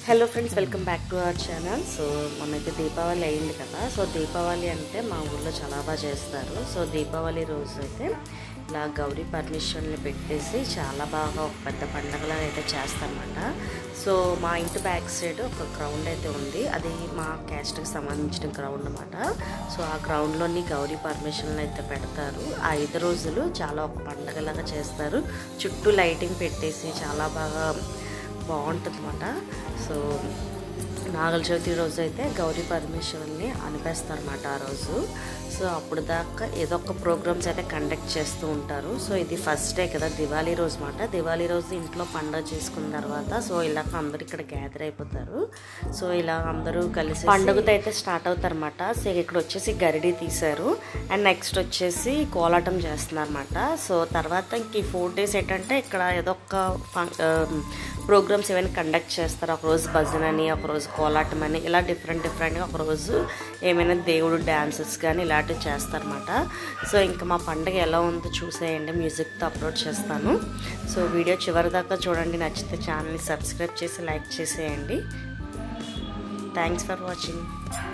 Hello friends, welcome back to our channel. So మనకి దీపావళి అయింది కదా. సో దీపావళి అంటే మా ఊళ్ళో చాలా బాగా చేస్తారు. సో దీపావళి రోజు అయితే ఇలా గౌరీ పర్మిషన్ని పెట్టేసి చాలా బాగా ఒక పెద్ద పండుగలా అయితే చేస్తారన్నమాట. సో మా ఇంటి బ్యాక్ సైడ్ ఒక గ్రౌండ్ అయితే ఉంది. అది మా క్యాస్ట్కి సంబంధించిన గ్రౌండ్ అన్నమాట. సో ఆ గ్రౌండ్లోని గౌరీ పర్మిషన్లు అయితే పెడతారు. ఆ 5 రోజులు చాలా ఒక పండుగలాగా చేస్తారు. చుట్టూ లైటింగ్ పెట్టేసి చాలా బాగా బాగుంటుంది అన్నమాట. సో నాగల చవితి రోజు అయితే గౌరీ పరమేశ్వరుల్ని అనిపేస్తారన్నమాట ఆ రోజు. సో అప్పుడు దాకా ఏదో ఒక ప్రోగ్రామ్స్ అయితే కండక్ట్ చేస్తూ ఉంటారు. సో ఇది ఫస్ట్ డే కదా, దివాళీ రోజు అన్నమాట. దివాళీ రోజు ఇంట్లో పండుగ చేసుకున్న తర్వాత సో ఇలా అందరూ ఇక్కడ గ్యాదర్ అయిపోతారు. సో ఇలా అందరూ కలిసి పండుగతో అయితే స్టార్ట్ అవుతారన్నమాట. సో ఇక్కడ వచ్చేసి గరిడి తీశారు అండ్ నెక్స్ట్ వచ్చేసి కోలాటం చేస్తున్నారు అన్నమాట. సో తర్వాత ఇంక ఈ 4 days ఏంటంటే ఇక్కడ ఏదో ఒక ప్రోగ్రామ్స్ ఏమైనా కండక్ట్ చేస్తారు. ఒకరోజు భజన అని, ఒకరోజు కోలాటం అని, ఇలా డిఫరెంట్గా ఒకరోజు ఏమైనా దేవుడు డ్యాన్సెస్ కానీ ఇలాంటివి చేస్తారన్నమాట. సో ఇంకా మా పండుగ ఎలా ఉందో చూసేయండి, మ్యూజిక్తో అప్లోడ్ చేస్తాను. సో వీడియో చివరి దాకా చూడండి. నచ్చితే ఛానల్ని సబ్స్క్రైబ్ చేసి లైక్ చేసేయండి. Thanks for watching.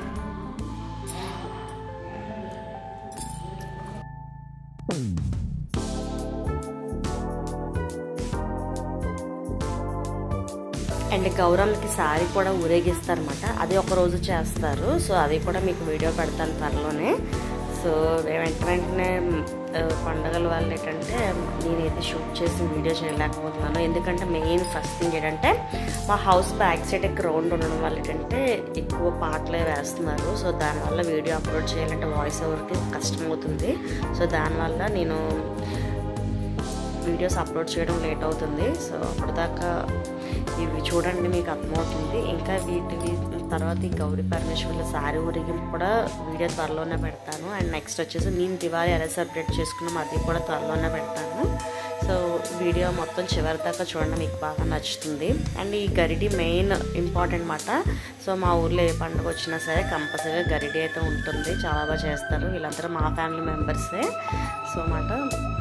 అండ్ గౌరమ్మకి సారీ కూడా ఊరేగిస్తారన్నమాట. అది ఒక రోజు చేస్తారు. సో అది కూడా మీకు వీడియో పెడతాను త్వరలోనే. సో వెంటనే పండుగల వల్ల ఏంటంటే నేనైతే షూట్ చేసి వీడియో చేయలేకపోతున్నాను. ఎందుకంటే మెయిన్ ఫస్ట్ థింగ్ ఏంటంటే మా హౌస్ బ్యాక్ సైడ్ గ్రౌండ్ ఉండడం వల్ల ఏంటంటే ఎక్కువ పాటలే వేస్తున్నారు. సో దానివల్ల వీడియో అప్లోడ్ చేయాలంటే వాయిస్ ఓవర్కి కష్టమవుతుంది. సో దానివల్ల నేను వీడియోస్ అప్లోడ్ చేయడం లేట్ అవుతుంది. సో అప్పటిదాకా ఇవి చూడండి, మీకు అర్థమవుతుంది. ఇంకా వీటి తర్వాత ఈ గౌరీ పరమేశ్వర్ల సారీ ఊరేగింపు కూడా వీడియో త్వరలోనే పెడతాను. అండ్ నెక్స్ట్ వచ్చేసి నేను దివాళీ ఎలా సెలబ్రేట్ చేసుకున్నాం అది కూడా త్వరలోనే పెడతాను. సో వీడియో మొత్తం చివరి దాకా చూడండి, మీకు బాగా నచ్చుతుంది. అండ్ ఈ గరిడి మెయిన్ ఇంపార్టెంట్ అన్నమాట. సో మా ఊర్లో ఏ పండుగ వచ్చినా సరే కంపల్సరీగా గరిడి అయితే ఉంటుంది. చాలా బాగా చేస్తారు. వీళ్ళందరూ మా ఫ్యామిలీ మెంబర్సే. సో అన్నమాట.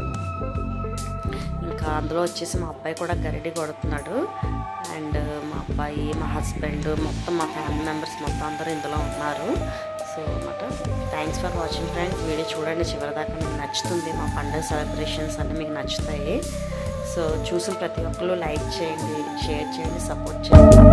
ఇంకా అందులో వచ్చేసి మా అబ్బాయి కూడా గరిడి కొడుతున్నాడు. అండ్ మా అబ్బాయి, మా హస్బెండ్, మొత్తం మా ఫ్యామిలీ మెంబర్స్ మొత్తం అందరూ ఇందులో ఉన్నారు. సో అన్నమాట. Thanks for watching friends. Video చూడండి చివరిదాకా, మీకు నచ్చుతుంది. మా పండుగ సెలబ్రేషన్స్ అన్నీ మీకు నచ్చుతాయి. సో చూసిన ప్రతి ఒక్కరు లైక్ చేయండి, షేర్ చేయండి, సపోర్ట్ చేయండి.